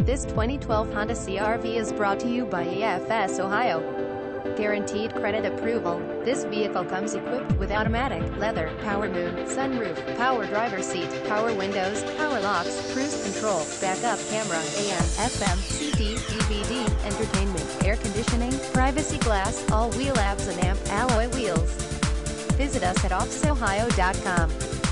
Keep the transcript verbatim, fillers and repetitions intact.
This twenty twelve Honda C R V is brought to you by A F S Ohio. Guaranteed credit approval. This vehicle comes equipped with automatic, leather, power moon, sunroof, power driver seat, power windows, power locks, cruise control, backup camera, A M, F M, C D, D V D, entertainment, air conditioning, privacy glass, all-wheel A B S and A M P alloy wheels. Visit us at A F S ohio dot com.